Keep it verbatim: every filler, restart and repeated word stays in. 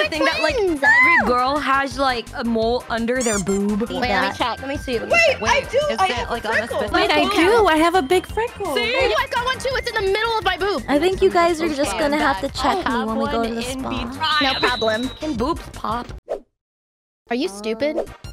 the thing that like every girl has like a mole under their boob? Wait, let me check. Let me see. Let me Wait, check. I do. Is I it have like a on a freckle. spit- Wait, I do. I have a big freckle. See? Oh, I've got one too. It's in the middle of my boob. I think you guys are just Okay, gonna I'm have to back. check I me have when we go one to the in spa. between. No problem. Can boobs pop? Are you stupid?